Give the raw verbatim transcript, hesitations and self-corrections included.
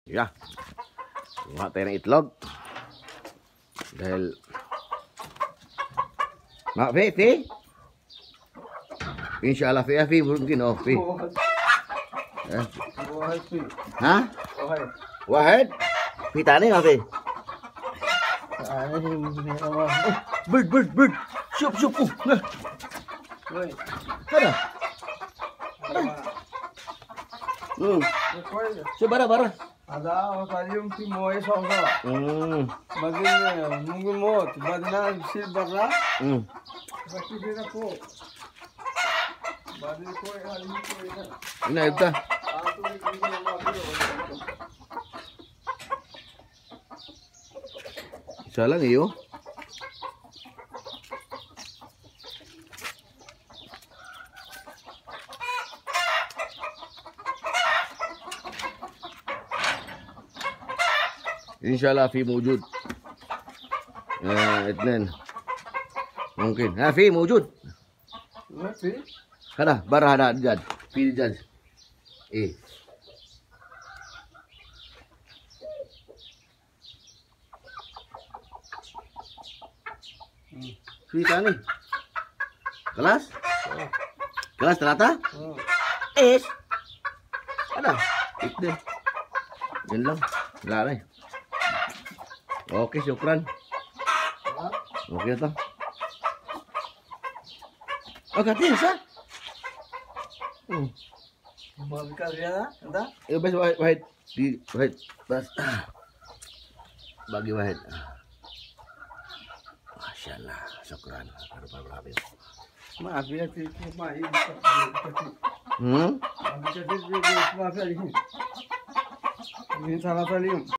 Ya, kuha tayo ng itlog. Dahil Ma, Fi, Fi. Inshallah, Fi, Fi, mungkin oh, Fi. Eh. Ha? Wahid? Fi tani nga, Fi. Bird, bird, bird. Siup, siup. Uh, nah. Ada. Hmm. Siya bara, bara. Ada kalium si moe sosa. Hmm. Bagin mungkin mo, badna si barra. Hmm. Baki dina ko. Badi ko hali ko ina. Ina ita. Ato ni ko na mabilo. Isa lang iyo. इंशाल्लाह في موجود آه اثنين ممكن ها في موجود ما في خلاص برا هذا دجاج في دجاج ايه في ثاني خلاص خلاص ثلاثة ايش ada اثنين yan lang wala na eh. Okay, syukran. Okay na to. Oh, katin sa? Hmm. Mabika dia ada? Eh, bas wahid, wahid. Di, wahid. Bas. Bagi wahid. Masyaallah, syukran. Berapa-berapa. Maaf ya, si cuma ini. Hmm? Jadi dia maaf ya ini. Ini salah salim.